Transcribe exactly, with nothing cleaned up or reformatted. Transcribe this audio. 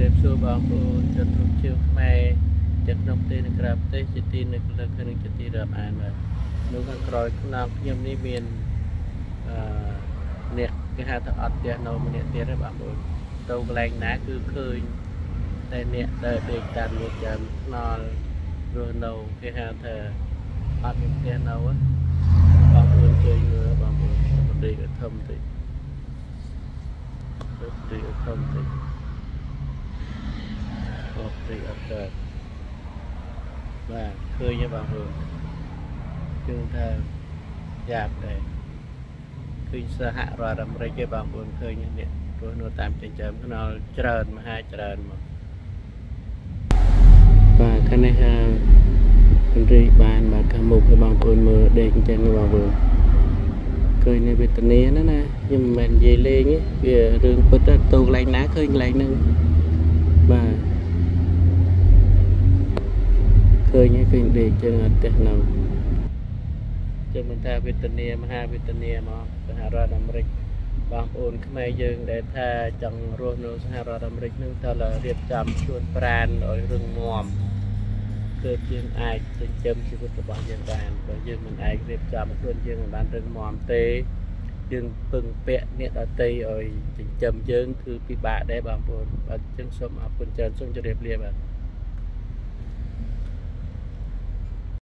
រៀបសួរបងប្អូនជនរួមជើងខ្មែរទាំងក្នុងប្រទេសនិងក្រៅប្រទេសជាទីនឹកលើកនិងជាទីរាប់អានបាទនៅខាងក្រោយខ្នងខ្ញុំនេះមានអឺអ្នកគេហៅថាអត់ផ្ទះនៅម្នាក់ទៀតទេបងប្អូនទៅកន្លែងណាគឺឃើញតែអ្នកដើរដេកតាមរថចាំខ្នល់រស់នៅគេហៅថាអត់មានផ្ទះនៅបងប្អូនជួយមើលបងប្អូនប្រទេសធំតិចប្រទេសធំតិចប្រទេសអត់កើតបាទឃើញទេបងប្អូនគឺថាយ៉ាប់ដែរឃើញសហរដ្ឋអាមេរិកទេបងប្អូនឃើញនេះរស់នៅតាមចិញ្ចើមថ្នល់ច្រើនមហាច្រើនមកបាទខាងនេះថាពន្រីកបានបាទខាងមុខឲ្យបងប្អូនមើលដេកអញ្ចឹងបងប្អូនឃើញនៅវេទនាណាណាខ្ញុំមិនមែននិយាយលេងទេវារឿងពិតទៅកន្លែងណាឃើញកន្លែងហ្នឹងបាទឃើញឃើញដេកចឹងអត់ទេនៅចឹងមិនថាវេទនាមហាវេទនាមកសហរដ្ឋអាមេរិកបងប្អូនខ្មែរយើងដែលថាចង់រស់នៅសហរដ្ឋអាមេរិកនឹងត្រូវរៀបចំខ្លួនប្រាណឲ្យរឹងមាំគឺយើងអាចចិញ្ចឹមជីវិតរបស់យើងបានបើយើងមិនអាចរៀបចំខ្លួនយើងមិនបានរឹងមាំទេយើងពឹងពាក់អ្នកដទៃឲ្យចិញ្ចឹមយើងគឺពិបាកដែរបងប្អូនបាទអញ្ចឹងសូមអរគុណច្រើនសូមជម្រាបលាបាទ